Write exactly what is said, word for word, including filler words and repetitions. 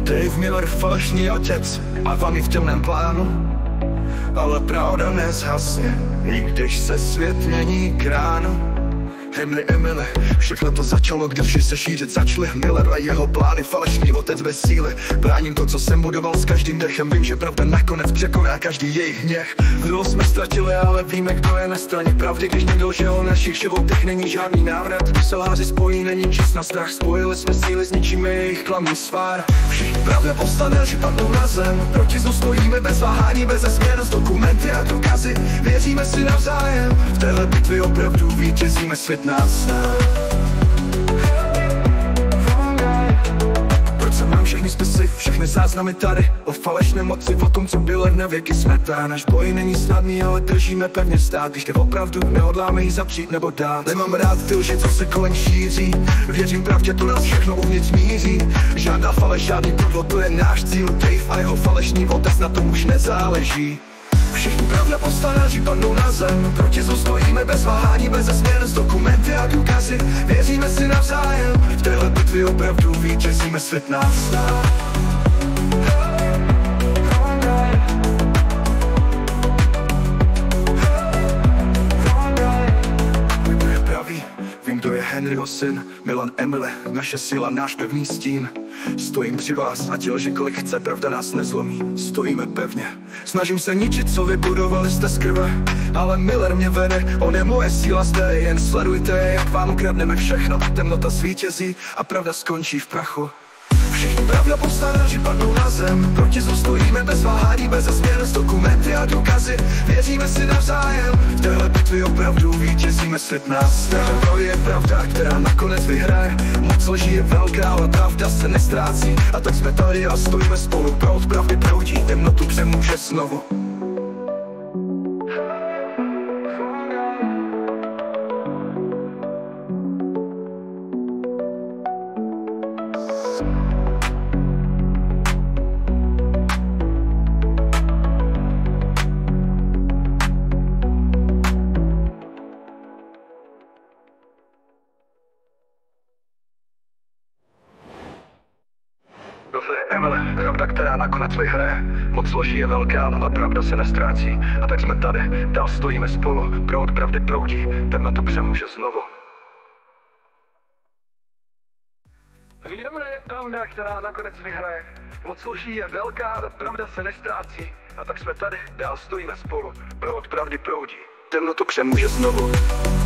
Dave Miller, falešný otec a vami v temném plánu. Ale pravda nezhasne, i když se svět mění k ránu. Emily, Emily, všechno to začalo, když se šířit začali Miller a jeho plány, falešný otec bez síly. Bráním to, co jsem budoval s každým dechem. Vím, že pravda nakonec překoná každý jejich hněch. Kdo jsme ztratili, ale víme, kdo je na straně pravdy. Když někdo, že o našich životech není žádný návrat. Selháři spojí, není čas na strach. Spojili jsme síly, zničíme jejich klamný svár. Všichni pravda povstane, že padnou na zem. Proti zlu stojíme bez váhání, bez změn, z dokumenty a důkazy. Věříme si navzájem, v téhle bitvě opravdu vítězíme, svět nás zná. Proč jsem mám všechny spisy, všechny záznamy tady o falešném moci, o tom, co bylo na věky smetá. Náš boj není snadný, ale držíme pevně stát. Když jde opravdu, nehodláme jí zapřít nebo dát. Nemám rád ty lži, co se kolem šíří. Věřím pravdě, to nás všechno uvnitř míří. Žádná faleš, žádný podvod, to je náš cíl. Dave a jeho falešný otec, na tom už nezáleží. Všichni pravda povstanáři padnou na zem. Proti zlu stojíme bez váhání, bez změn, z dokumenty a důkazy. Věříme si navzájem, v téhle bitvě opravdu vítězíme, svět nás zná. Kdo je pravý? Vím, kdo je Henryho syn. Milan, Emily, naše síla, náš pevný stín. Stojím při vás, ať lži kolik chce, pravda nás nezlomí. Stojíme pevně, snažím se ničit, co vybudovali jste z krve. Ale Miller mě vede, on je moje síla zde. Jen sledujte, jak vám ukradneme všechno. Temnota zvítězí a pravda skončí v prachu. Všichni pravda povstanáři padnou na zem. Proti zlu stojíme bez váhání, bez změn, z dokumenty a důkazy. Věříme si navzájem, v téhle bitvě opravdu vítězíme, svět nás zná. To je pravda, která nakonec vyhraje. Moc lží je velká, ale pravda se nestrácí. A tak jsme tady a stojíme spolu, proud pravdy proudí, temnotu přemůže znovu. Emily, pravda, která nakonec vyhraje. Moc lží je velká, ale pravda se nestrácí. A tak jsme tady, dál stojíme spolu. Proud pravdy proudí, temnotu přemůže znovu. Emily, pravda, která nakonec vyhraje. Moc lží je velká, ale pravda se nestrácí. A tak jsme tady, dál stojíme spolu. Proud pravdy proudí, temnotu přemůže znovu.